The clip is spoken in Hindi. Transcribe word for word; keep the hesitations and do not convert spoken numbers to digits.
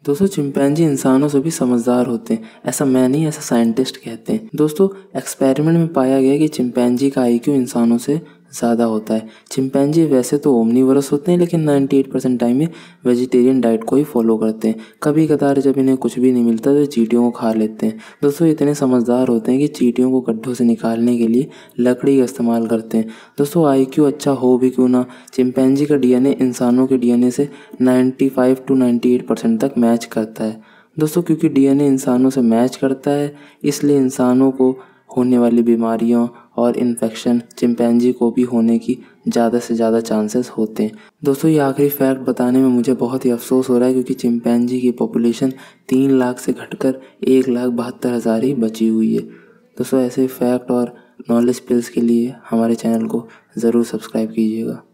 दोस्तों चिंपैंजी इंसानों से भी समझदार होते हैं, ऐसा मैं नहीं, ऐसा साइंटिस्ट कहते हैं। दोस्तों एक्सपेरिमेंट में पाया गया कि चिंपैंजी का आईक्यू इंसानों से ज़्यादा होता है। चिंपैंजी वैसे तो ओमनीवोरस होते हैं, लेकिन अट्ठानवे परसेंट टाइम ये वेजिटेरियन डाइट को ही फॉलो करते हैं। कभी कदार जब इन्हें कुछ भी नहीं मिलता तो चींटियों को खा लेते हैं। दोस्तों इतने समझदार होते हैं कि चींटियों को गड्ढों से निकालने के लिए लकड़ी का इस्तेमाल करते हैं। दोस्तों आईक्यू अच्छा हो भी क्यों ना, चिंपैंजी का डीएनए इंसानों के डीएनए से पचानवे टू अट्ठानवे परसेंट तक मैच करता है। दोस्तों क्योंकि डीएनए इंसानों से मैच करता है, इसलिए इंसानों को होने वाली बीमारियों और इन्फेक्शन चिंपैंजी को भी होने की ज़्यादा से ज़्यादा चांसेस होते हैं। दोस्तों ये आखिरी फैक्ट बताने में मुझे बहुत ही अफसोस हो रहा है, क्योंकि चिंपैंजी की पॉपुलेशन तीन लाख से घटकर एक लाख बहत्तर हज़ार ही बची हुई है। दोस्तों ऐसे फैक्ट और नॉलेज पिल्स के लिए हमारे चैनल को ज़रूर सब्सक्राइब कीजिएगा।